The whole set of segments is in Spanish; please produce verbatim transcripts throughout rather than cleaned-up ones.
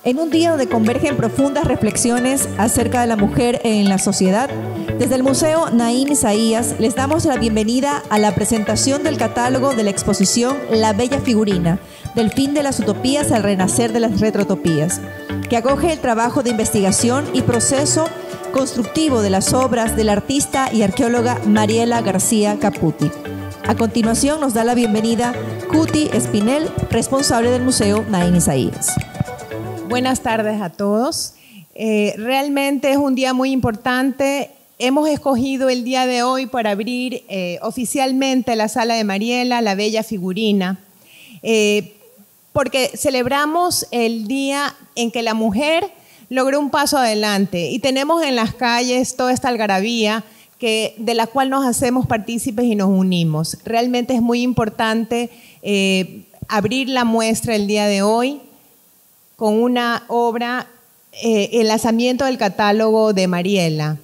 En un día donde convergen profundas reflexiones acerca de la mujer en la sociedad, desde el Museo Naim Isaías les damos la bienvenida a la presentación del catálogo de la exposición La Bella Figurina, del fin de las utopías al renacer de las retrotopías, que acoge el trabajo de investigación y proceso constructivo de las obras de la artista y arqueóloga Mariela García Caputi. A continuación nos da la bienvenida Cuti Espinel, responsable del Museo Naim Isaías. Buenas tardes a todos. Eh, realmente es un día muy importante. Hemos escogido el día de hoy para abrir eh, oficialmente la Sala de Mariela, La Bella Figurina, eh, porque celebramos el día en que la mujer logró un paso adelante y tenemos en las calles toda esta algarabía que, de la cual nos hacemos partícipes y nos unimos. Realmente es muy importante eh, abrir la muestra el día de hoy con una obra, eh, el lanzamiento del catálogo de Mariela.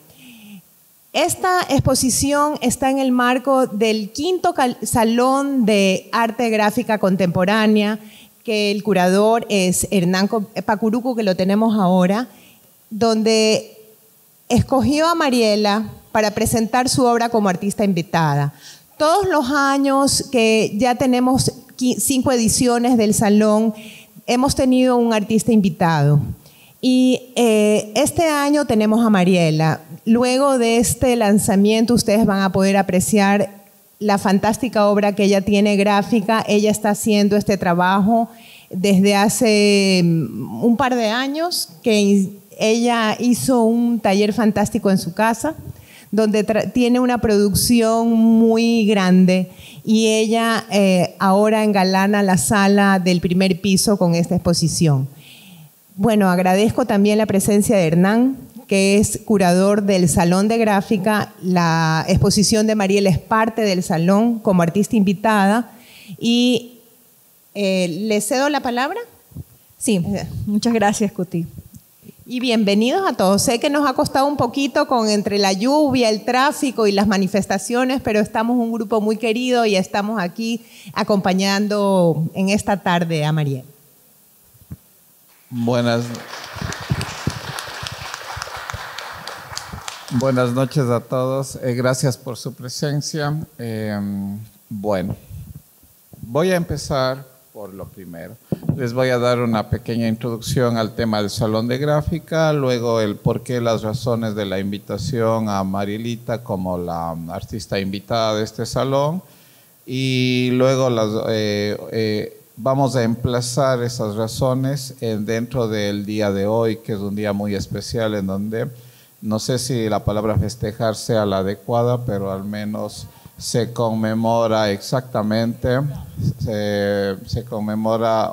Esta exposición está en el marco del quinto Salón de Arte Gráfica Contemporánea, que el curador es Hernán Pacuruco, que lo tenemos ahora, donde escogió a Mariela para presentar su obra como artista invitada. Todos los años que ya tenemos cinco ediciones del salón, hemos tenido un artista invitado y eh, este año tenemos a Mariela. Luego de este lanzamiento ustedes van a poder apreciar la fantástica obra que ella tiene gráfica. Ella está haciendo este trabajo desde hace un par de años, que ella hizo un taller fantástico en su casa, donde tiene una producción muy grande y ella eh, ahora engalana la sala del primer piso con esta exposición. Bueno, agradezco también la presencia de Hernán, que es curador del Salón de Gráfica. La exposición de Mariela es parte del salón como artista invitada. Y eh, ¿le cedo la palabra? Sí, muchas gracias, Cuti. Y bienvenidos a todos. Sé que nos ha costado un poquito con entre la lluvia, el tráfico y las manifestaciones, pero estamos un grupo muy querido y estamos aquí acompañando en esta tarde a Mariela. Buenas, buenas noches a todos. Eh, gracias por su presencia. Eh, bueno, voy a empezar por lo primero. Les voy a dar una pequeña introducción al tema del Salón de Gráfica, luego el porqué, las razones de la invitación a Marielita como la artista invitada de este salón, y luego las, eh, eh, vamos a emplazar esas razones en, dentro del día de hoy, que es un día muy especial en donde, no sé si la palabra festejar sea la adecuada, pero al menos se conmemora exactamente, se, se conmemora,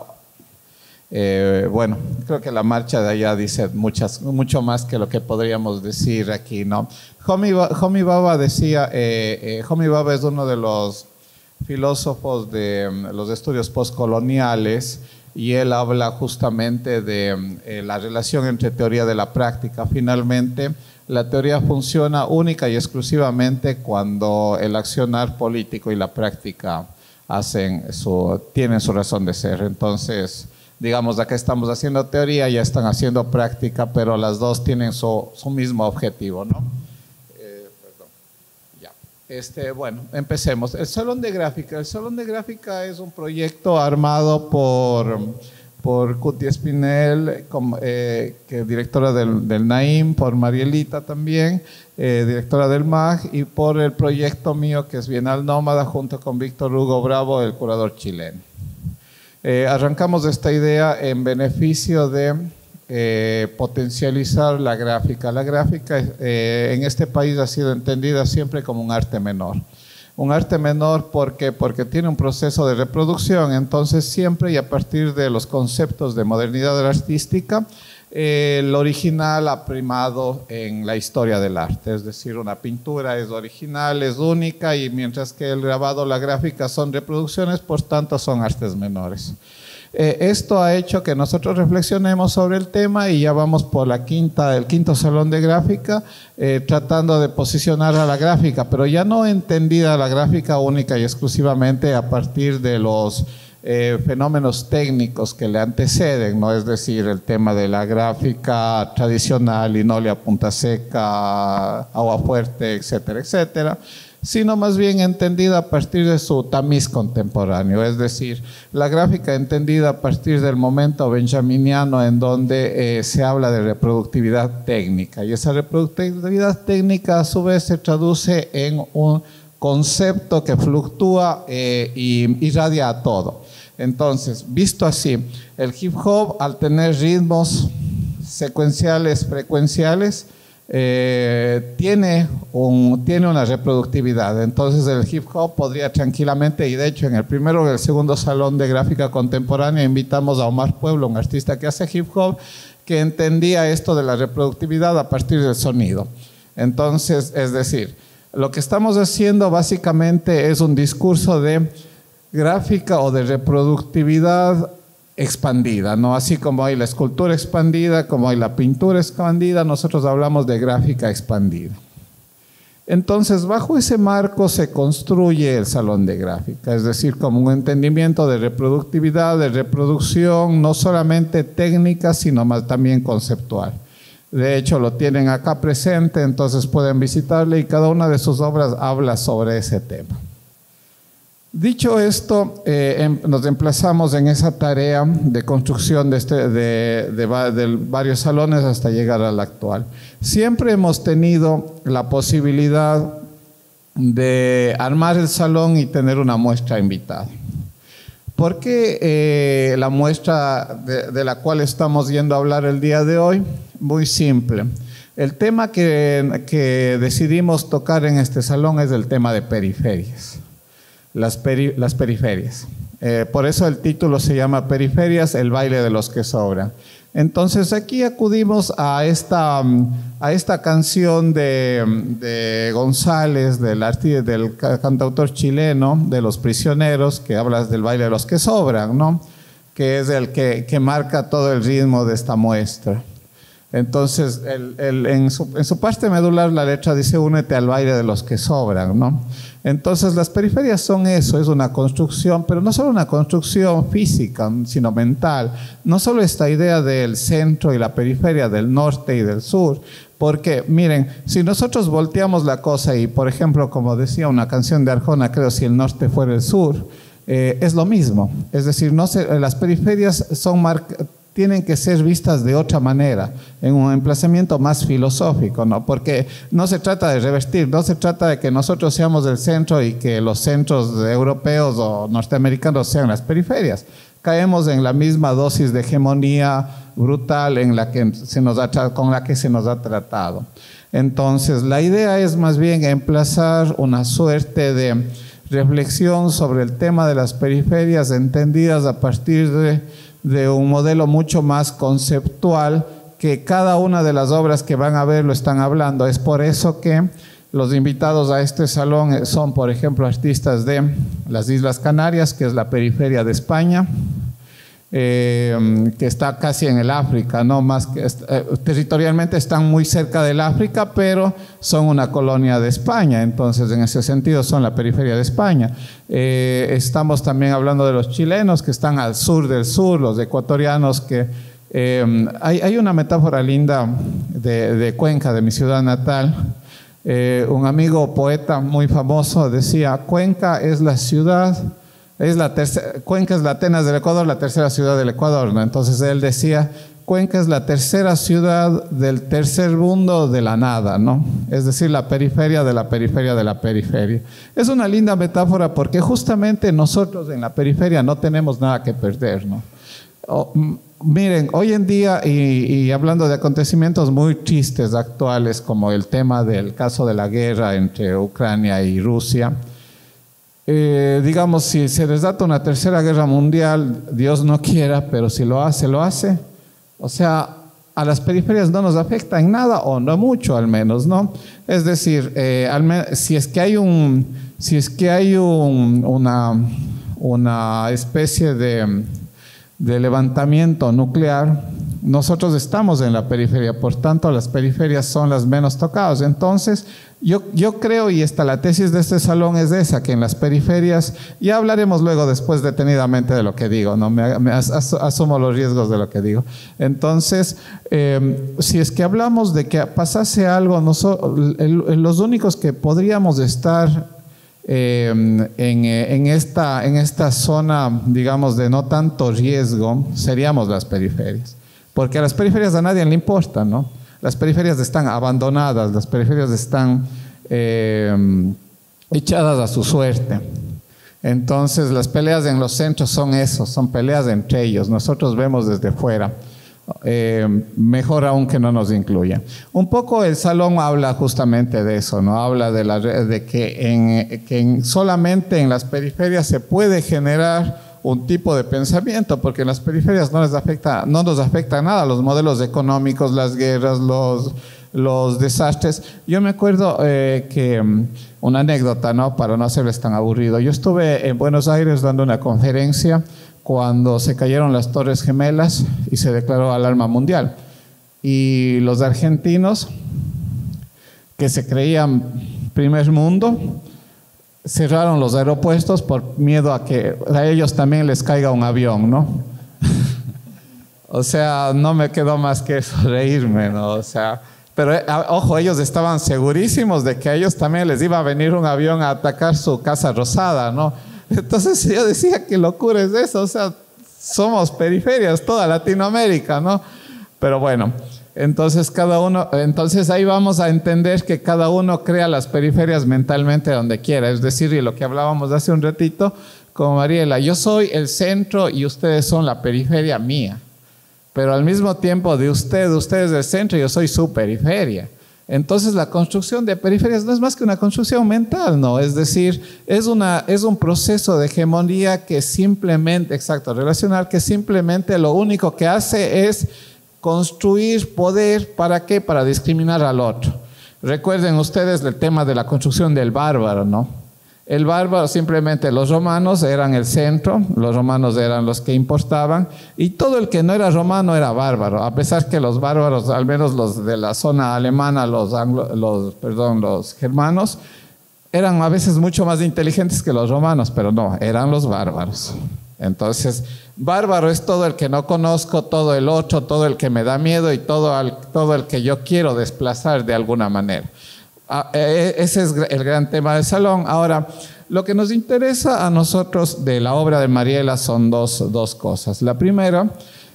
eh, bueno, creo que la marcha de allá dice muchas, mucho más que lo que podríamos decir aquí, ¿no? Homi, Homi Bhabha decía, eh, eh, Homi Bhabha es uno de los filósofos de um, los estudios postcoloniales, y él habla justamente de eh, la relación entre teoría de la práctica. Finalmente, la teoría funciona única y exclusivamente cuando el accionar político y la práctica hacen su, tienen su razón de ser. Entonces, digamos, acá estamos haciendo teoría, ya están haciendo práctica, pero las dos tienen su, su mismo objetivo, ¿no? Eh, perdón. Ya. Este, bueno, empecemos. El Salón de Gráfica. El Salón de Gráfica es un proyecto armado por... por Cuti Espinel, como, eh, que es directora del, del Naim, por Marielita también, eh, directora del M A G, y por el proyecto mío que es Bienal Nómada, junto con Víctor Hugo Bravo, el curador chileno. Eh, arrancamos esta idea en beneficio de eh, potencializar la gráfica. La gráfica eh, en este país ha sido entendida siempre como un arte menor. Un arte menor, ¿por qué? Porque tiene un proceso de reproducción, entonces siempre y a partir de los conceptos de modernidad artística, eh, el original ha primado en la historia del arte, es decir, una pintura es original, es única, y mientras que el grabado, la gráfica son reproducciones, por tanto son artes menores. Eh, esto ha hecho que nosotros reflexionemos sobre el tema y ya vamos por la quinta, el quinto salón de gráfica, eh, tratando de posicionar a la gráfica, pero ya no entendida la gráfica única y exclusivamente a partir de los eh, fenómenos técnicos que le anteceden, ¿no? Es decir, el tema de la gráfica tradicional, linólea, punta seca, agua fuerte, etcétera, etcétera, sino más bien entendida a partir de su tamiz contemporáneo, es decir, la gráfica entendida a partir del momento benjaminiano en donde eh, se habla de reproductividad técnica, y esa reproductividad técnica a su vez se traduce en un concepto que fluctúa eh, y irradia a todo. Entonces, visto así, el hip hop, al tener ritmos secuenciales, frecuenciales, Eh, tiene, un, tiene una reproductividad. Entonces el hip hop podría tranquilamente, y de hecho en el primero y el segundo salón de gráfica contemporánea invitamos a Omar Pueblo, un artista que hace hip hop, que entendía esto de la reproductividad a partir del sonido. Entonces, es decir, lo que estamos haciendo básicamente es un discurso de gráfica o de reproductividad expandida, ¿no? Así como hay la escultura expandida, como hay la pintura expandida, nosotros hablamos de gráfica expandida. Entonces, bajo ese marco se construye el salón de gráfica, es decir, como un entendimiento de reproductividad, de reproducción, no solamente técnica, sino más también conceptual. De hecho, lo tienen acá presente, entonces pueden visitarle y cada una de sus obras habla sobre ese tema. Dicho esto, eh, em, nos emplazamos en esa tarea de construcción de, este, de, de, de varios salones hasta llegar al actual. Siempre hemos tenido la posibilidad de armar el salón y tener una muestra invitada. ¿Por qué eh, la muestra de, de la cual estamos yendo a hablar el día de hoy? Muy simple. El tema que, que decidimos tocar en este salón es el tema de periferias. Las, peri, las periferias. Eh, por eso el título se llama Periferias, el baile de los que sobran. Entonces aquí acudimos a esta, a esta canción de, de González, del, del cantautor chileno, de Los Prisioneros, que habla del baile de los que sobran, ¿no? Que es el que, que marca todo el ritmo de esta muestra. Entonces, el, el, en, su, en su parte medular la letra dice: únete al baile de los que sobran, ¿no? Entonces, las periferias son eso, es una construcción, pero no solo una construcción física, sino mental. No solo esta idea del centro y la periferia, del norte y del sur, porque, miren, si nosotros volteamos la cosa y, por ejemplo, como decía una canción de Arjona, creo, si el norte fuera el sur, eh, es lo mismo. Es decir, no se, las periferias son marcadas, tienen que ser vistas de otra manera, en un emplazamiento más filosófico, ¿no? Porque no se trata de revertir, no se trata de que nosotros seamos el centro y que los centros europeos o norteamericanos sean las periferias. Caemos en la misma dosis de hegemonía brutal en la que se nos ha, con la que se nos ha tratado. Entonces, la idea es más bien emplazar una suerte de reflexión sobre el tema de las periferias entendidas a partir de de un modelo mucho más conceptual, que cada una de las obras que van a ver lo están hablando. Es por eso que los invitados a este salón son, por ejemplo, artistas de las Islas Canarias, que es la periferia de España, eh, que está casi en el África, ¿no? Más que, eh, territorialmente están muy cerca del África, pero son una colonia de España, entonces en ese sentido son la periferia de España. Eh, estamos también hablando de los chilenos que están al sur del sur, los ecuatorianos que eh, hay, hay una metáfora linda de, de Cuenca, de mi ciudad natal. Eh, un amigo poeta muy famoso decía: Cuenca es la ciudad Es la tercera, Cuenca es la Atenas del Ecuador, la tercera ciudad del Ecuador, ¿no? Entonces él decía: Cuenca es la tercera ciudad del tercer mundo de la nada, ¿no? Es decir, la periferia de la periferia de la periferia. Es una linda metáfora porque justamente nosotros en la periferia no tenemos nada que perder, ¿no? Oh, miren, hoy en día, y, y hablando de acontecimientos muy tristes actuales, como el tema del caso de la guerra entre Ucrania y Rusia, Eh, digamos, si se desata una tercera guerra mundial, Dios no quiera, pero si lo hace, lo hace. O sea, a las periferias no nos afecta en nada, o no mucho al menos, ¿no? Es decir, eh, al si es que hay un, si es que hay un, una, una especie de, de levantamiento nuclear, nosotros estamos en la periferia, por tanto las periferias son las menos tocadas. Entonces, yo, yo creo, y esta, la tesis de este salón es esa, que en las periferias, ya hablaremos luego después detenidamente de lo que digo, ¿no? me, me as, asumo los riesgos de lo que digo. Entonces, eh, si es que hablamos de que pasase algo, nosotros, el, el, los únicos que podríamos estar Eh, en, en, esta, en esta zona, digamos, de no tanto riesgo, seríamos las periferias. Porque a las periferias a nadie le importa, ¿no? Las periferias están abandonadas, las periferias están eh, echadas a su suerte. Entonces, las peleas en los centros son eso, son peleas entre ellos. Nosotros vemos desde fuera. Eh, mejor aún que no nos incluyan. Un poco el salón habla justamente de eso, ¿no? Habla de, la, de que, en, que en, solamente en las periferias se puede generar un tipo de pensamiento, porque en las periferias no les afecta, no nos afecta nada los modelos económicos, las guerras, los, los desastres. Yo me acuerdo eh, que una anécdota, ¿no? Para no hacerles tan aburrido. Yo estuve en Buenos Aires dando una conferencia cuando se cayeron las Torres Gemelas y se declaró alarma mundial. Y los argentinos, que se creían primer mundo, cerraron los aeropuertos por miedo a que a ellos también les caiga un avión, ¿no? O sea, no me quedó más que eso, reírme, ¿no? O sea, pero ojo, ellos estaban segurísimos de que a ellos también les iba a venir un avión a atacar su Casa Rosada, ¿no? Entonces yo decía, qué locura es eso, o sea, somos periferias, toda Latinoamérica, ¿no? Pero bueno, entonces cada uno, entonces ahí vamos a entender que cada uno crea las periferias mentalmente donde quiera, es decir, y lo que hablábamos hace un ratito con Mariela, yo soy el centro y ustedes son la periferia mía, pero al mismo tiempo de usted, ustedes del centro, yo soy su periferia. Entonces la construcción de periferias no es más que una construcción mental, ¿no? Es decir, es, una, es un proceso de hegemonía que simplemente, exacto, relacional, que simplemente lo único que hace es construir poder, ¿para qué? Para discriminar al otro. Recuerden ustedes el tema de la construcción del bárbaro, ¿no? El bárbaro simplemente, los romanos eran el centro, los romanos eran los que importaban y todo el que no era romano era bárbaro, a pesar que los bárbaros, al menos los de la zona alemana, los, anglo, los, perdón, los germanos, eran a veces mucho más inteligentes que los romanos, pero no, eran los bárbaros. Entonces, bárbaro es todo el que no conozco, todo el otro, todo el que me da miedo y todo el, todo el que yo quiero desplazar de alguna manera. Ah, eh, ese es el gran tema del salón. Ahora, lo que nos interesa a nosotros de la obra de Mariela son dos, dos cosas. La primera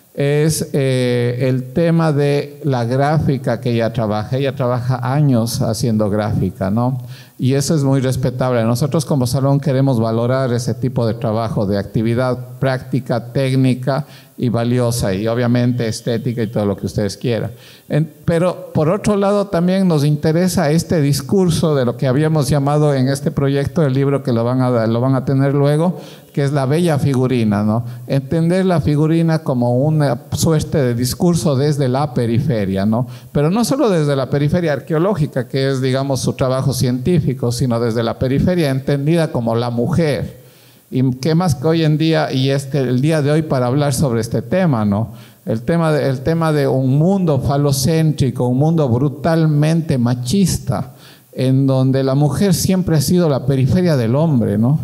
es eh, el tema de la gráfica que ella trabaja. Ella trabaja años haciendo gráfica, ¿no? Y eso es muy respetable. Nosotros como salón queremos valorar ese tipo de trabajo, de actividad práctica, técnica y valiosa, y obviamente estética y todo lo que ustedes quieran. En, pero por otro lado también nos interesa este discurso de lo que habíamos llamado en este proyecto, el libro que lo van a, lo van a tener luego, que es la bella figurina, ¿no? Entender la figurina como una suerte de discurso desde la periferia, ¿no? Pero no solo desde la periferia arqueológica, que es, digamos, su trabajo científico, sino desde la periferia entendida como la mujer. Y qué más que hoy en día, y este, el día de hoy para hablar sobre este tema, ¿no? El tema de, el tema de un mundo falocéntrico, un mundo brutalmente machista, en donde la mujer siempre ha sido la periferia del hombre, ¿no?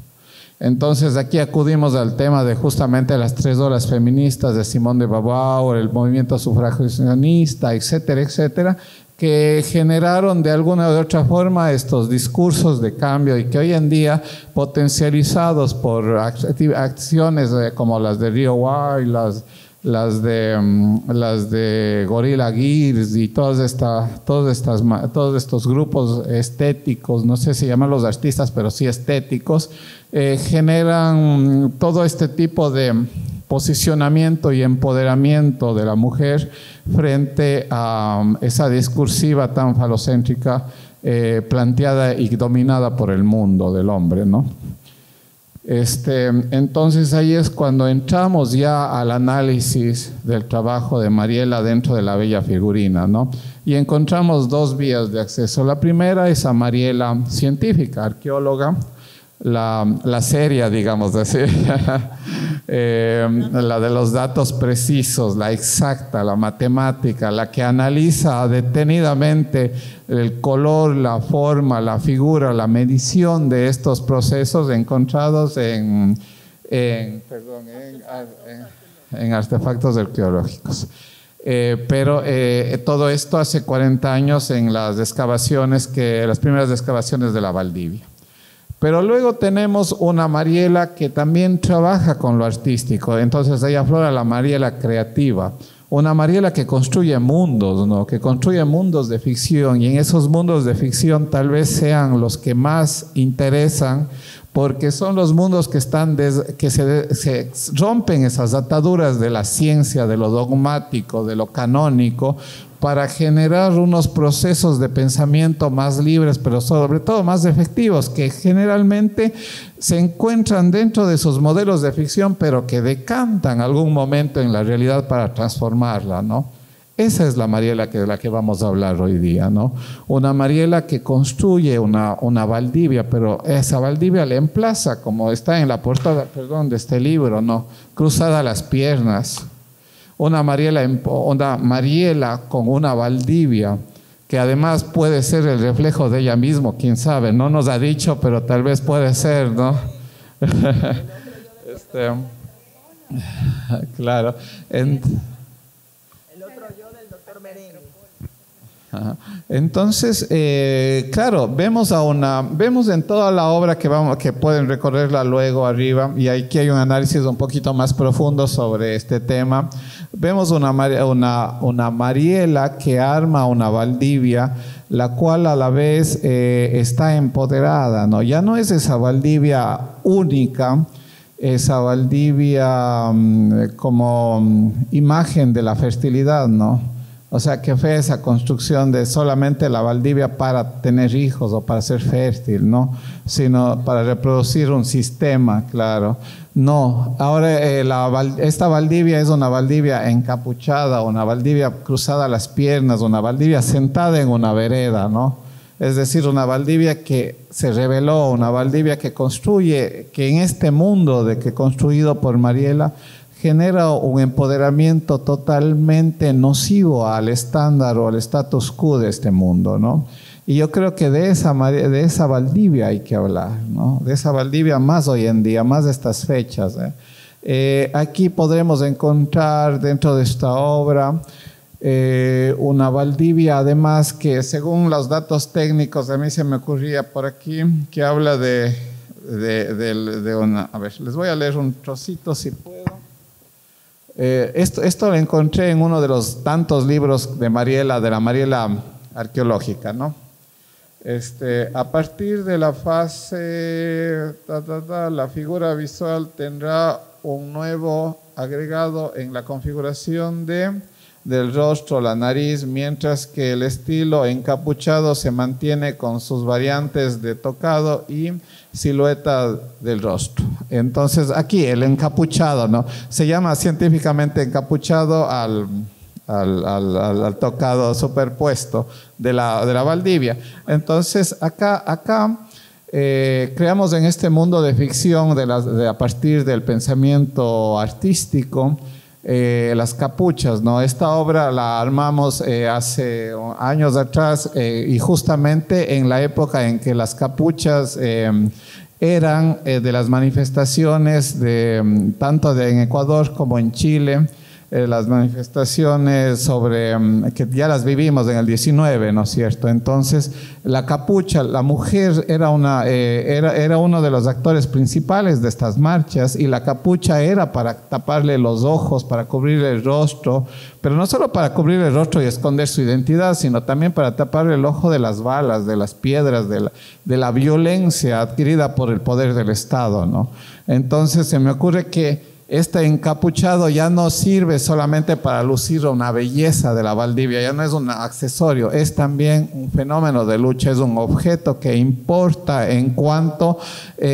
Entonces aquí acudimos al tema de justamente las tres olas feministas de Simone de Beauvoir, el movimiento sufragisionista, etcétera, etcétera, que generaron de alguna u otra forma estos discursos de cambio y que hoy en día, potencializados por acciones como las de Rio War, las, las, de, las de Gorilla Gears y todas esta, todas estas, todos estos grupos estéticos, no sé si llaman los artistas, pero sí estéticos, eh, generan todo este tipo de posicionamiento y empoderamiento de la mujer frente a um, esa discursiva tan falocéntrica eh, planteada y dominada por el mundo del hombre, ¿no? Este, entonces ahí es cuando entramos ya al análisis del trabajo de Mariela dentro de la bella figurina, ¿no? Y encontramos dos vías de acceso. La primera es a Mariela científica, arqueóloga, la, la seria, digamos así, eh, la de los datos precisos, la exacta, la matemática, la que analiza detenidamente el color, la forma, la figura, la medición de estos procesos encontrados en, en, perdón, en, en, en artefactos arqueológicos. Eh, pero eh, todo esto hace cuarenta años en las excavaciones, que, las primeras excavaciones de la Valdivia. Pero luego tenemos una Mariela que también trabaja con lo artístico, entonces ahí aflora la Mariela creativa, una Mariela que construye mundos, ¿no? Que construye mundos de ficción, y en esos mundos de ficción tal vez sean los que más interesan, porque son los mundos que, están des, que se, se rompen esas ataduras de la ciencia, de lo dogmático, de lo canónico, para generar unos procesos de pensamiento más libres, pero sobre todo más efectivos, que generalmente se encuentran dentro de esos modelos de ficción, pero que decantan algún momento en la realidad para transformarla, ¿no? Esa es la Mariela que, de la que vamos a hablar hoy día, ¿no? Una Mariela que construye una, una Valdivia, pero esa Valdivia le emplaza, como está en la portada, perdón, de este libro, ¿no? Cruzada las piernas. Una Mariela, una Mariela con una Valdivia, que además puede ser el reflejo de ella misma, quién sabe, no nos ha dicho, pero tal vez puede ser, ¿no? este, claro. En, Entonces, eh, claro, vemos a una, vemos en toda la obra que vamos, que pueden recorrerla luego arriba, y aquí hay un análisis un poquito más profundo sobre este tema. Vemos una, una, una Mariela que arma una Valdivia, la cual a la vez eh, está empoderada, ¿no? Ya no es esa Valdivia única, esa Valdivia um, como um, imagen de la fertilidad, ¿no? O sea, que fue esa construcción de solamente la Valdivia para tener hijos o para ser fértil, ¿no? Sino para reproducir un sistema, claro. No, ahora eh, la, esta Valdivia es una Valdivia encapuchada, una Valdivia cruzada a las piernas, una Valdivia sentada en una vereda, ¿no? Es decir, una Valdivia que se reveló, una Valdivia que construye, que en este mundo de que construido por Mariela, genera un empoderamiento totalmente nocivo al estándar o al status quo de este mundo, ¿no? Y yo creo que de esa, de esa Valdivia hay que hablar, ¿no? De esa Valdivia más hoy en día, más de estas fechas, ¿eh? Eh, aquí podremos encontrar dentro de esta obra eh, una Valdivia, además que según los datos técnicos, a mí se me ocurría por aquí, que habla de, de, de, de una... A ver, les voy a leer un trocito si puedo. Eh, esto, esto lo encontré en uno de los tantos libros de Mariela, de la Mariela arqueológica, ¿no? Este, a partir de la fase, ta, ta, ta, la figura visual tendrá un nuevo agregado en la configuración de, del rostro, la nariz, mientras que el estilo encapuchado se mantiene con sus variantes de tocado y silueta del rostro. Entonces aquí el encapuchado, ¿no? Se llama científicamente encapuchado al, al, al, al, al tocado superpuesto de la, de la Valdivia. Entonces acá, acá eh, creamos en este mundo de ficción de la, de, a partir del pensamiento artístico eh, las capuchas, ¿no? Esta obra la armamos eh, hace años atrás eh, y justamente en la época en que las capuchas eh, eran eh, de las manifestaciones de, tanto de, en Ecuador como en Chile, eh, las manifestaciones sobre, que ya las vivimos en el diecinueve, ¿no es cierto? Entonces, la capucha, la mujer era, una, eh, era, era uno de los actores principales de estas marchas, y la capucha era para taparle los ojos, para cubrir el rostro, pero no solo para cubrir el rostro y esconder su identidad, sino también para tapar el ojo de las balas, de las piedras, de la, de la violencia adquirida por el poder del Estado, ¿no? Entonces, se me ocurre que este encapuchado ya no sirve solamente para lucir una belleza de la Valdivia, ya no es un accesorio, es también un fenómeno de lucha, es un objeto que importa en cuanto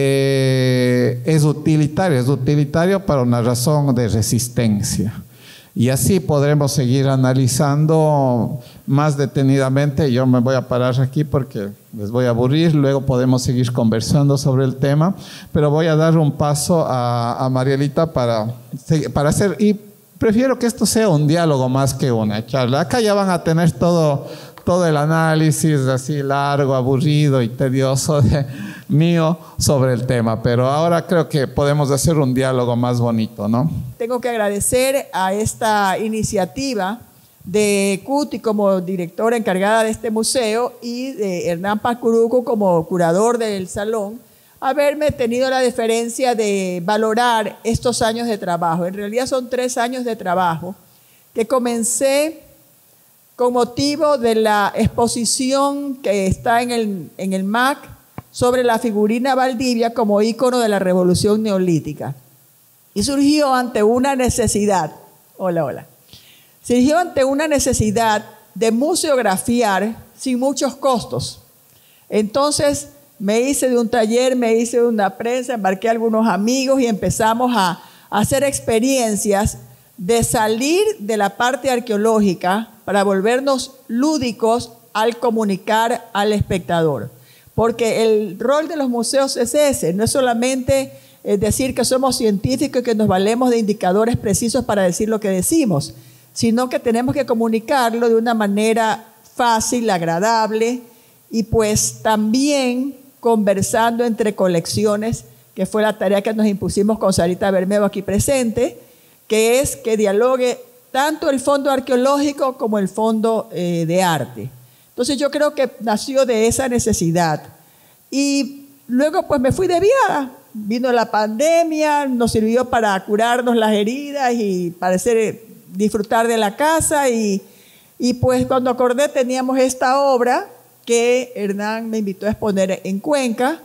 eh, es utilitario, es utilitario para una razón de resistencia. Y así podremos seguir analizando más detenidamente. Yo me voy a parar aquí porque les voy a aburrir, luego podemos seguir conversando sobre el tema, pero voy a dar un paso a, a Marielita para, para hacer, y prefiero que esto sea un diálogo más que una charla. Acá ya van a tener todo, todo el análisis así largo, aburrido y tedioso de, mío sobre el tema, pero ahora creo que podemos hacer un diálogo más bonito, ¿no? Tengo que agradecer a esta iniciativa de Cuti como directora encargada de este museo y de Hernán Pacuruco como curador del salón, haberme tenido la deferencia de valorar estos años de trabajo. En realidad son tres años de trabajo que comencé con motivo de la exposición que está en el, en el M A C sobre la figurina Valdivia como ícono de la revolución neolítica. Y surgió ante una necesidad, hola, hola, surgió ante una necesidad de museografiar sin muchos costos. Entonces me hice de un taller, me hice de una prensa, embarqué a algunos amigos y empezamos a, a hacer experiencias de salir de la parte arqueológica para volvernos lúdicos al comunicar al espectador. Porque el rol de los museos es ese, no es solamente es decir que somos científicos y que nos valemos de indicadores precisos para decir lo que decimos, sino que tenemos que comunicarlo de una manera fácil, agradable y pues también conversando entre colecciones, que fue la tarea que nos impusimos con Sarita Bermejo aquí presente, que es que dialogue tanto el fondo arqueológico como el fondo eh, de arte. Entonces yo creo que nació de esa necesidad. Y luego pues me fui de viada. Vino la pandemia, nos sirvió para curarnos las heridas y para hacer, disfrutar de la casa. Y, y pues cuando acordé teníamos esta obra que Hernán me invitó a exponer en Cuenca.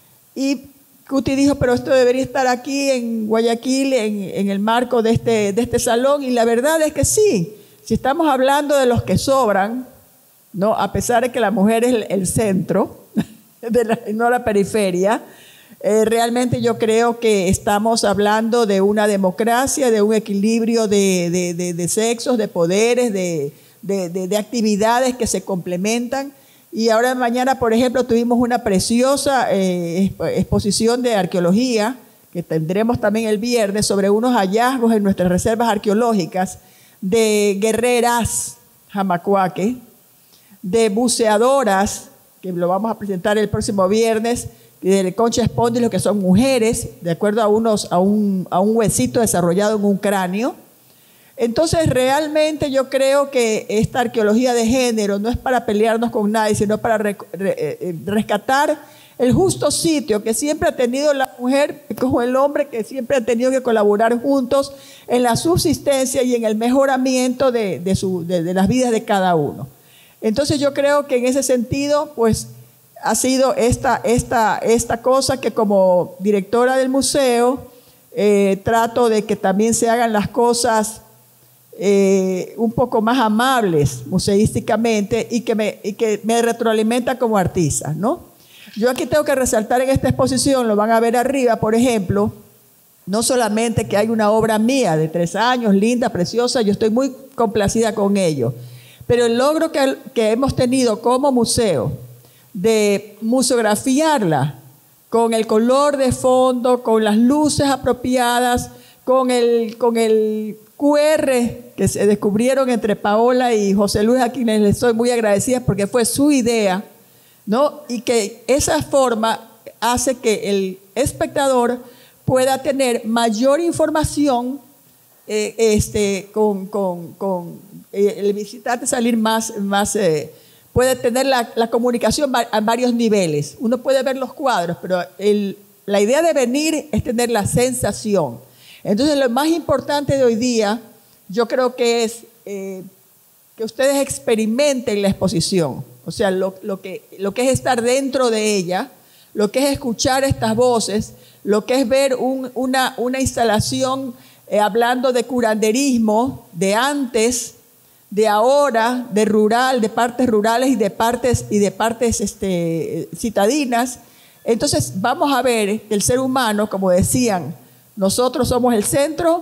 Y Cuti dijo, pero esto debería estar aquí en Guayaquil, en, en el marco de este, de este salón. Y la verdad es que sí, si estamos hablando de los que sobran, ¿no? A pesar de que la mujer es el, el centro, de la, no la periferia, eh, realmente yo creo que estamos hablando de una democracia, de un equilibrio de, de, de, de sexos, de poderes, de, de, de, de actividades que se complementan. Y ahora mañana, por ejemplo, tuvimos una preciosa eh, exposición de arqueología, que tendremos también el viernes, sobre unos hallazgos en nuestras reservas arqueológicas de guerreras jamacuaque, de buceadoras, que lo vamos a presentar el próximo viernes, de concha espóndilo, que son mujeres, de acuerdo a, unos, a, un, a un huesito desarrollado en un cráneo. Entonces, realmente yo creo que esta arqueología de género no es para pelearnos con nadie, sino para re, re, rescatar el justo sitio que siempre ha tenido la mujer como el hombre, que siempre han tenido que colaborar juntos en la subsistencia y en el mejoramiento de, de, su, de, de las vidas de cada uno. Entonces yo creo que en ese sentido, pues, ha sido esta, esta, esta cosa que como directora del museo eh, trato de que también se hagan las cosas eh, un poco más amables museísticamente y que, me, y que me retroalimenta como artista, ¿no? Yo aquí tengo que resaltar en esta exposición, lo van a ver arriba, por ejemplo, no solamente que hay una obra mía de tres años, linda, preciosa, yo estoy muy complacida con ello, pero el logro que, que hemos tenido como museo de museografiarla con el color de fondo, con las luces apropiadas, con el, con el Q R que se descubrieron entre Paola y José Luis, a quienes les estoy muy agradecida porque fue su idea, ¿no? Y que esa forma hace que el espectador pueda tener mayor información, eh, este, con, con, con eh, el visitante salir más, más eh, puede tener la, la comunicación a varios niveles. Uno puede ver los cuadros, pero el, la idea de venir es tener la sensación. Entonces, lo más importante de hoy día, yo creo que es eh, que ustedes experimenten la exposición. O sea, lo, lo, que, lo que es estar dentro de ella, lo que es escuchar estas voces, lo que es ver un, una, una instalación eh, hablando de curanderismo, de antes, de ahora, de rural, de partes rurales y de partes, y de partes este, citadinas. Entonces vamos a ver que el ser humano, como decían, nosotros somos el centro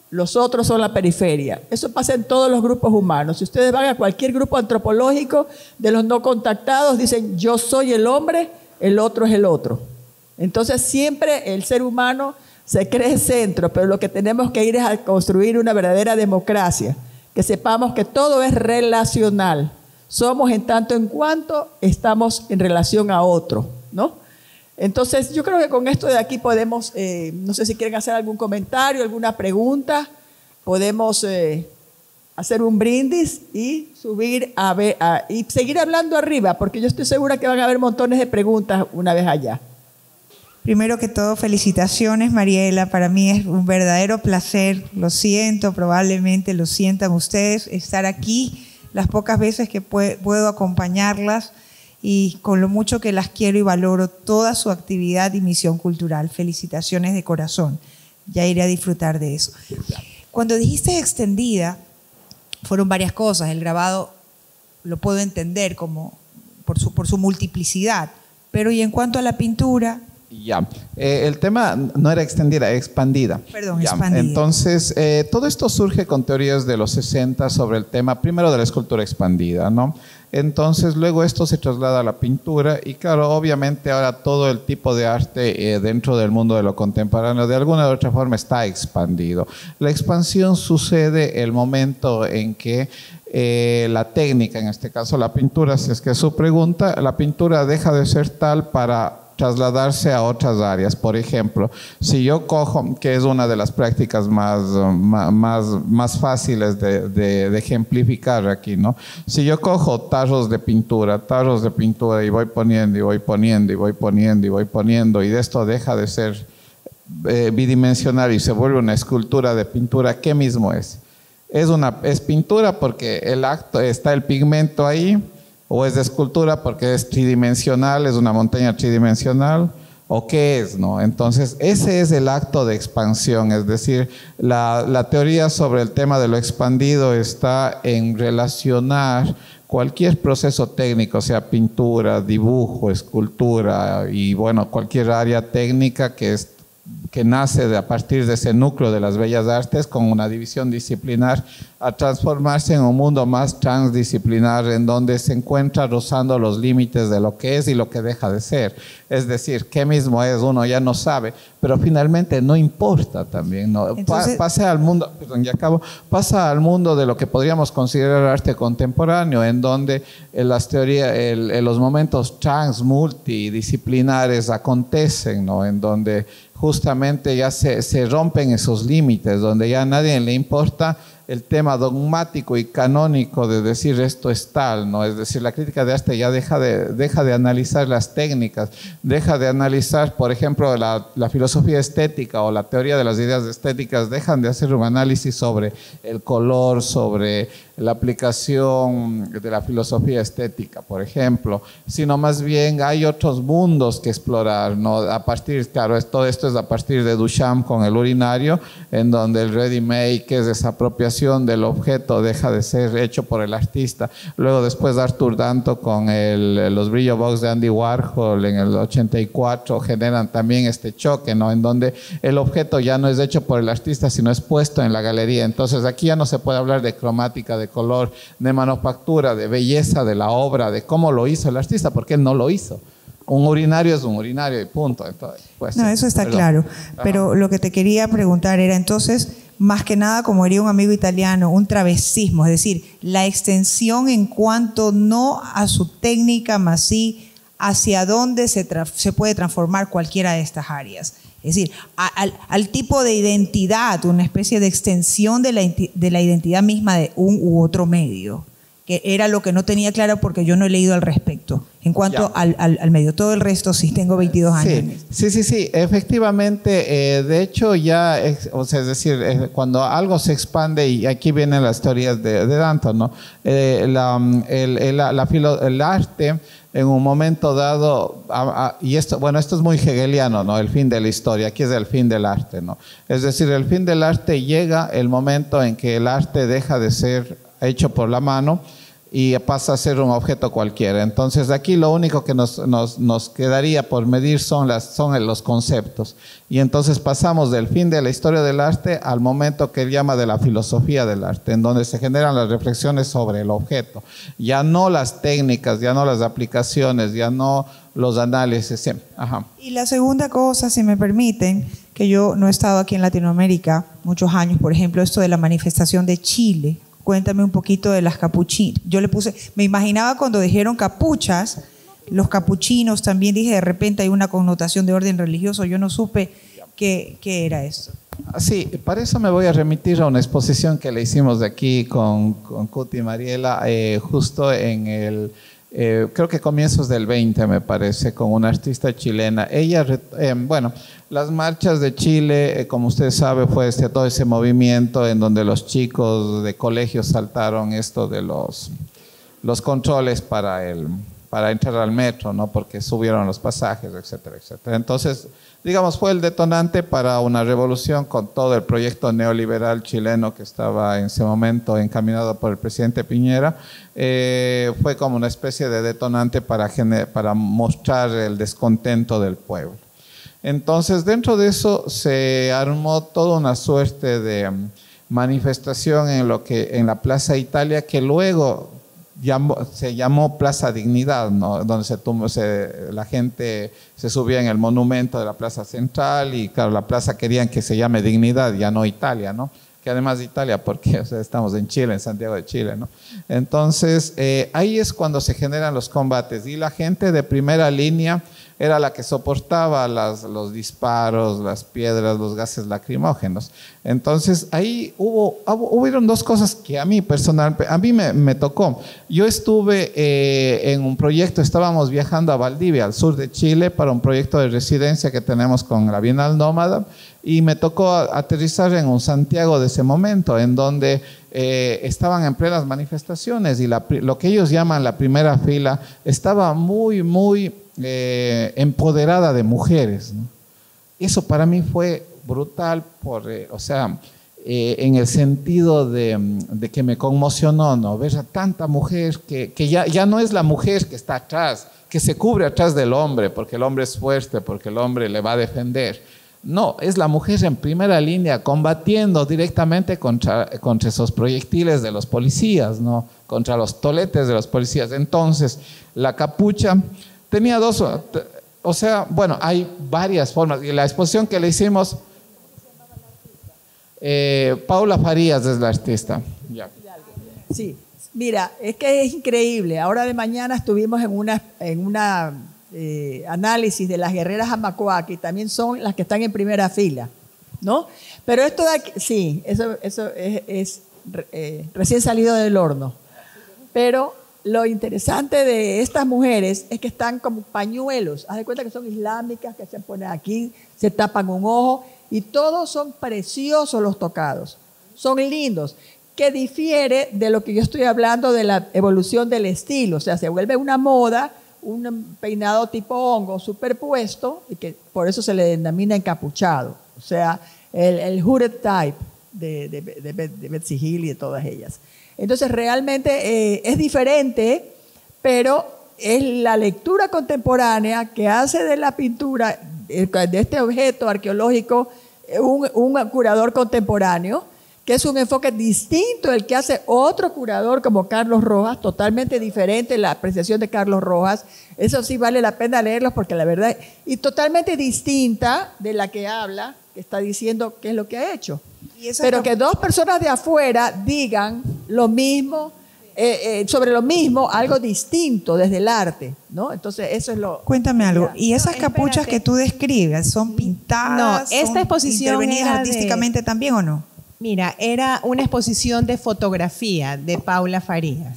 los otros son la periferia. Eso pasa en todos los grupos humanos. Si ustedes van a cualquier grupo antropológico de los no contactados, dicen yo soy el hombre, el otro es el otro. Entonces siempre el ser humano se cree centro, pero lo que tenemos que ir es a construir una verdadera democracia, que sepamos que todo es relacional. Somos en tanto en cuanto estamos en relación a otro, ¿no? Entonces yo creo que con esto de aquí podemos, eh, no sé si quieren hacer algún comentario, alguna pregunta, podemos eh, hacer un brindis y subir a ver, a, y seguir hablando arriba, porque yo estoy segura que van a haber montones de preguntas una vez allá. Primero que todo, felicitaciones, Mariela. Para mí es un verdadero placer, lo siento, probablemente lo sientan ustedes, estar aquí las pocas veces que puedo acompañarlas y con lo mucho que las quiero y valoro toda su actividad y misión cultural. Felicitaciones de corazón. Ya iré a disfrutar de eso. Cuando dijiste extendida, fueron varias cosas. El grabado lo puedo entender como por su, por su multiplicidad, pero ¿y en cuanto a la pintura? Ya, eh, el tema no era extendida, era expandida. Perdón, ya. expandida. Entonces, eh, todo esto surge con teorías de los sesenta sobre el tema, primero de la escultura expandida, ¿no? Entonces, luego esto se traslada a la pintura y claro, obviamente ahora todo el tipo de arte eh, dentro del mundo de lo contemporáneo de alguna u otra forma está expandido. La expansión sucede el momento en que eh, la técnica, en este caso la pintura, si es que es su pregunta, la pintura deja de ser tal para trasladarse a otras áreas. Por ejemplo, si yo cojo, que es una de las prácticas más, más, más fáciles de, de, de ejemplificar aquí, ¿no? Si yo cojo tarros de pintura, tarros de pintura y voy poniendo y voy poniendo y voy poniendo y voy poniendo y de esto deja de ser eh, bidimensional y se vuelve una escultura de pintura, ¿qué mismo es? Es, una, es pintura porque el acto, está el pigmento ahí, o es de escultura porque es tridimensional, es una montaña tridimensional, o qué es, ¿no? Entonces, ese es el acto de expansión, es decir, la, la teoría sobre el tema de lo expandido está en relacionar cualquier proceso técnico, sea pintura, dibujo, escultura y bueno, cualquier área técnica que es que nace de, a partir de ese núcleo de las bellas artes con una división disciplinar a transformarse en un mundo más transdisciplinar en donde se encuentra rozando los límites de lo que es y lo que deja de ser. Es decir, qué mismo es, uno ya no sabe, pero finalmente no importa también, ¿no? Entonces, pa pasa al mundo, perdón, ya acabo, pasa al mundo de lo que podríamos considerar arte contemporáneo, en donde en las teorías, el, en los momentos trans multidisciplinares acontecen, ¿no? En donde justamente ya se, se rompen esos límites, donde ya a nadie le importa el tema dogmático y canónico de decir esto es tal, ¿no? Es decir, la crítica de arte ya deja de, deja de analizar las técnicas, deja de analizar, por ejemplo, la, la filosofía estética o la teoría de las ideas estéticas, dejan de hacer un análisis sobre el color, sobre la aplicación de la filosofía estética, por ejemplo, sino más bien hay otros mundos que explorar, ¿no? A partir, claro, todo esto es a partir de Duchamp con el urinario, en donde el ready-made, que es desapropiación del objeto, deja de ser hecho por el artista. Luego después Arthur Danto con el, los Brillo Box de Andy Warhol en el ochenta y cuatro generan también este choque, ¿no? En donde el objeto ya no es hecho por el artista, sino es puesto en la galería. Entonces aquí ya no se puede hablar de cromática, de color, de manufactura, de belleza de la obra, de cómo lo hizo el artista, porque él no lo hizo. Un urinario es un urinario y punto. Entonces, pues, no, eso está perdón. claro. Pero Ajá. Lo que te quería preguntar era entonces, más que nada, como diría un amigo italiano, un travesismo, es decir, la extensión en cuanto no a su técnica, más sí hacia dónde se, se puede transformar cualquiera de estas áreas. Es decir, a, al, al tipo de identidad, una especie de extensión de la, de la identidad misma de un u otro medio, que era lo que no tenía claro porque yo no he leído al respecto. En cuanto al, al, al medio, todo el resto sí, tengo veintidós años. Sí, sí, sí, sí. Efectivamente, eh, de hecho ya, es, o sea, es decir, eh, cuando algo se expande, y aquí vienen las teorías de, de Danton, ¿no? Eh, la, el, el, la, la filo, el arte en un momento dado, a, a, y esto, bueno, esto es muy hegeliano, ¿no? El fin de la historia, aquí es el fin del arte, ¿no? Es decir, el fin del arte llega el momento en que el arte deja de ser hecho por la mano y pasa a ser un objeto cualquiera. Entonces aquí lo único que nos, nos, nos quedaría por medir son, las, son los conceptos. Y entonces pasamos del fin de la historia del arte al momento que él llama de la filosofía del arte, en donde se generan las reflexiones sobre el objeto. Ya no las técnicas, ya no las aplicaciones, ya no los análisis. Ajá. Y la segunda cosa, si me permiten, que yo no he estado aquí en Latinoamérica muchos años, por ejemplo, esto de la manifestación de Chile. Cuéntame un poquito de las capuchinas. Yo le puse, me imaginaba cuando dijeron capuchas, los capuchinos, también dije, de repente hay una connotación de orden religioso, yo no supe qué, qué era eso. Sí, para eso me voy a remitir a una exposición que le hicimos de aquí con, con Cuti y Mariela, eh, justo en el, eh, creo que comienzos del veinte me parece, con una artista chilena. Ella, eh, bueno, las marchas de Chile, eh, como usted sabe, fue este, todo ese movimiento en donde los chicos de colegios saltaron esto de los, los controles para el... para entrar al metro, ¿no? Porque subieron los pasajes, etcétera, etcétera. Entonces, digamos, fue el detonante para una revolución con todo el proyecto neoliberal chileno que estaba en ese momento encaminado por el presidente Piñera. Eh, fue como una especie de detonante para, para mostrar el descontento del pueblo. Entonces, dentro de eso se armó toda una suerte de manifestación en, lo que, en la Plaza Italia, que luego Llamó, se llamó Plaza Dignidad, ¿no? Donde se, se, la gente se subía en el monumento de la Plaza Central y claro, la plaza querían que se llame Dignidad, ya no Italia, ¿no? Que además de Italia, porque o sea, estamos en Chile, en Santiago de Chile, ¿no? Entonces, eh, ahí es cuando se generan los combates y la gente de primera línea era la que soportaba las, los disparos, las piedras, los gases lacrimógenos. Entonces, ahí hubo, hubieron dos cosas que a mí personalmente, a mí me, me tocó. Yo estuve eh, en un proyecto, estábamos viajando a Valdivia, al sur de Chile, para un proyecto de residencia que tenemos con la Bienal Nómada, y me tocó aterrizar en un Santiago de ese momento, en donde eh, estaban en plenas manifestaciones y la, lo que ellos llaman la primera fila estaba muy, muy eh, empoderada de mujeres, ¿no? Eso para mí fue brutal, por, eh, o sea, eh, en el sentido de, de que me conmocionó, ¿no? Ver a tanta mujer que, que ya, ya no es la mujer que está atrás, que se cubre atrás del hombre, porque el hombre es fuerte, porque el hombre le va a defender. No, es la mujer en primera línea combatiendo directamente contra, contra esos proyectiles de los policías, ¿no? Contra los toletes de los policías. Entonces, la capucha tenía dos, o sea, bueno, hay varias formas. Y la exposición que le hicimos, eh, Paula Farías es la artista. Ya. Sí, mira, es que es increíble. Ahora de mañana estuvimos en una... En una Eh, análisis de las guerreras Amacoa, que también son las que están en primera fila, ¿no? Pero esto de aquí, sí, eso, eso es, es eh, recién salido del horno. Pero lo interesante de estas mujeres es que están como pañuelos. Haz de cuenta que son islámicas, que se ponen aquí, se tapan un ojo, y todos son preciosos los tocados. Son lindos, que difiere de lo que yo estoy hablando de la evolución del estilo. O sea, se vuelve una moda, un peinado tipo hongo superpuesto, y que por eso se le denomina encapuchado. O sea, el, el hooded type de, de, de, de Betsy Hill y de todas ellas. Entonces, realmente eh, es diferente, pero es la lectura contemporánea que hace de la pintura, de este objeto arqueológico, un, un curador contemporáneo, que es un enfoque distinto el que hace otro curador como Carlos Rojas, totalmente diferente la apreciación de Carlos Rojas. Eso sí vale la pena leerlos porque la verdad, y totalmente distinta de la que habla, que está diciendo qué es lo que ha hecho. Pero que dos personas de afuera digan lo mismo, eh, eh, sobre lo mismo, algo distinto desde el arte, ¿no? Entonces eso es lo... Cuéntame algo, ¿y esas no, capuchas espérate. que tú describes son pintadas? No, esta son exposición intervenidas artísticamente de... también, ¿o no? Mira, era una exposición de fotografía de Paula Farías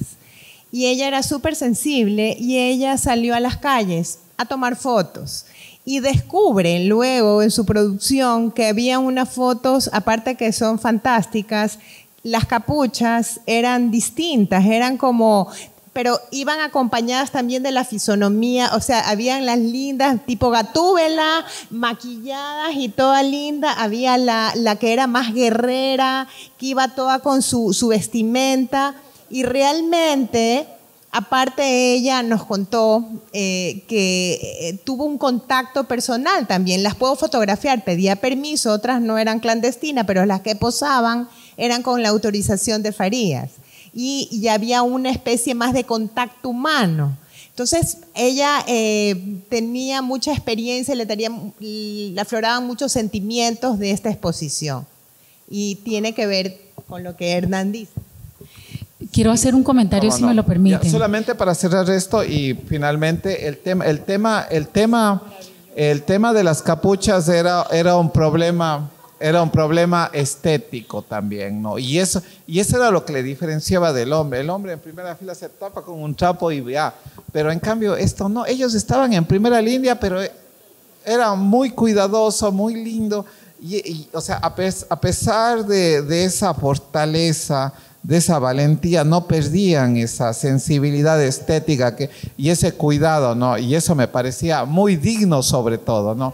y ella era súper sensible y ella salió a las calles a tomar fotos y descubre luego en su producción que había unas fotos, aparte que son fantásticas, las capuchas eran distintas, eran como... pero iban acompañadas también de la fisonomía, o sea, habían las lindas, tipo Gatúbela, maquilladas y toda linda, había la, la que era más guerrera, que iba toda con su, su vestimenta, y realmente Aparte, ella nos contó eh, que eh, tuvo un contacto personal también. Las puedo fotografiar, pedía permiso, otras no eran clandestinas, pero las que posaban eran con la autorización de Farías. Y, y había una especie más de contacto humano. Entonces, ella eh, tenía mucha experiencia, le, tenía, le afloraban muchos sentimientos de esta exposición. Y tiene que ver con lo que Hernán dice. Quiero hacer un comentario, no, si no. me lo permiten. Ya, solamente para cerrar esto y finalmente el tema, el tema, el tema, el tema de las capuchas era, era un problema, era un problema estético también, ¿no? Y eso, y eso era lo que le diferenciaba del hombre. El hombre en primera fila se tapa con un trapo y ya. Pero en cambio esto no. Ellos estaban en primera línea, pero era muy cuidadoso, muy lindo. Y, y o sea, a, pes, a pesar de, de esa fortaleza, de esa valentía, no perdían esa sensibilidad estética que, y ese cuidado, ¿no? Y eso me parecía muy digno sobre todo, ¿no?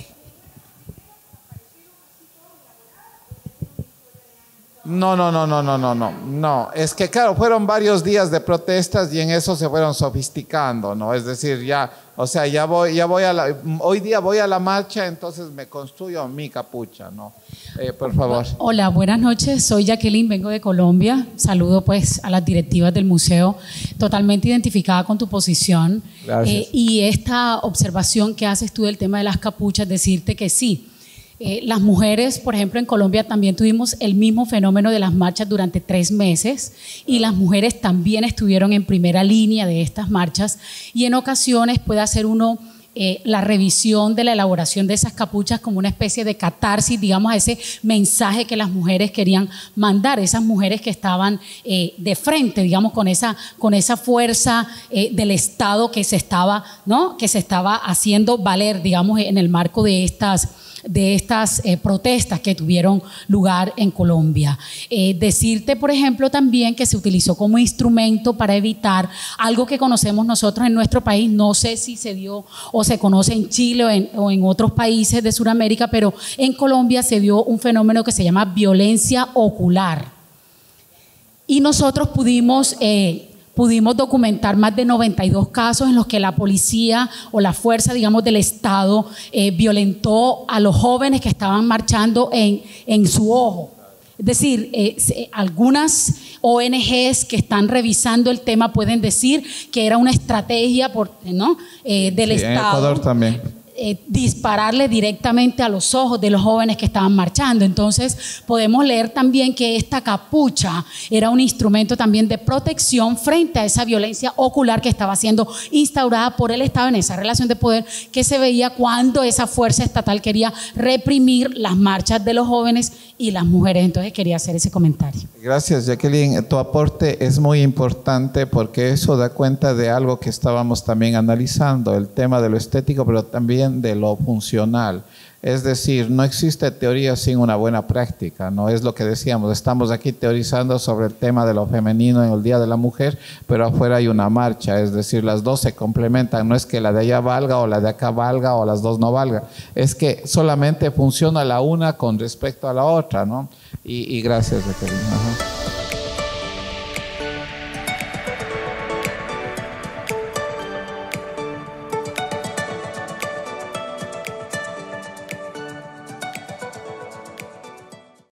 No, no, no, no, no, no, no, no. Es que claro, fueron varios días de protestas y en eso se fueron sofisticando, ¿no? Es decir, ya, o sea, ya voy, ya voy a la, hoy día voy a la marcha, entonces me construyo mi capucha, ¿no? Eh, por favor. Hola, buenas noches. Soy Jacqueline, vengo de Colombia. Saludo pues a las directivas del museo, totalmente identificada con tu posición. Gracias. Eh, y esta observación que haces tú del tema de las capuchas, decirte que sí. Eh, las mujeres, por ejemplo, en Colombia también tuvimos el mismo fenómeno de las marchas durante tres meses y las mujeres también estuvieron en primera línea de estas marchas y en ocasiones puede hacer uno eh, la revisión de la elaboración de esas capuchas como una especie de catarsis, digamos, a ese mensaje que las mujeres querían mandar, esas mujeres que estaban eh, de frente, digamos, con esa, con esa fuerza eh, del Estado que se estaba, ¿no? que se estaba haciendo valer, digamos, en el marco de estas de estas eh, protestas que tuvieron lugar en Colombia. Eh, decirte, por ejemplo, también que se utilizó como instrumento para evitar algo que conocemos nosotros en nuestro país, no sé si se dio o se conoce en Chile o en, o en otros países de Sudamérica, pero en Colombia se dio un fenómeno que se llama violencia ocular. Y nosotros pudimos... Eh, Pudimos documentar más de noventa y dos casos en los que la policía o la fuerza, digamos, del Estado eh, violentó a los jóvenes que estaban marchando en, en su ojo. Es decir, eh, algunas O N Ges que están revisando el tema pueden decir que era una estrategia por, ¿no? eh, del sí, Estado. En Ecuador también. Eh, dispararle directamente a los ojos de los jóvenes que estaban marchando. Entonces podemos leer también que esta capucha era un instrumento también de protección frente a esa violencia ocular que estaba siendo instaurada por el Estado en esa relación de poder que se veía cuando esa fuerza estatal quería reprimir las marchas de los jóvenes y las mujeres. Entonces quería hacer ese comentario. Gracias, Jacqueline. Tu aporte es muy importante porque eso da cuenta de algo que estábamos también analizando, el tema de lo estético, pero también de lo funcional. Es decir, no existe teoría sin una buena práctica, ¿no? Es lo que decíamos, estamos aquí teorizando sobre el tema de lo femenino en el Día de la Mujer, pero afuera hay una marcha, es decir, las dos se complementan, no es que la de allá valga o la de acá valga o las dos no valgan, es que solamente funciona la una con respecto a la otra, ¿no? Y, y gracias, Jacqueline. Ajá.